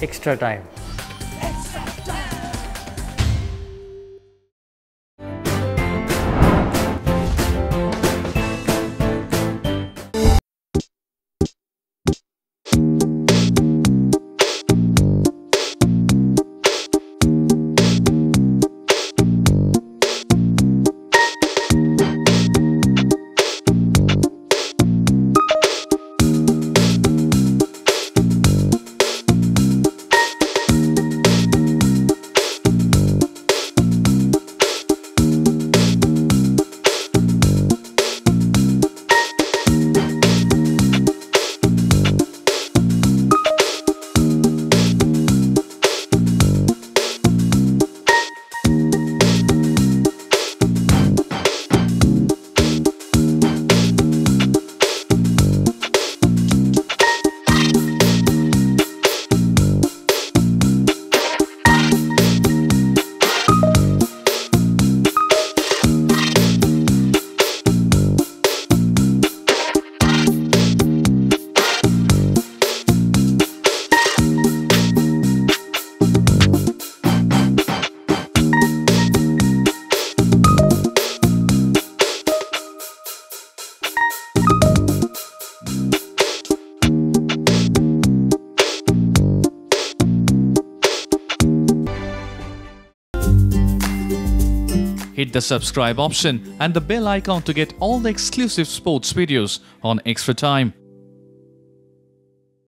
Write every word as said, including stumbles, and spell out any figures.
Extra Time. Hit the subscribe option and the bell icon to get all the exclusive sports videos on Extra Time.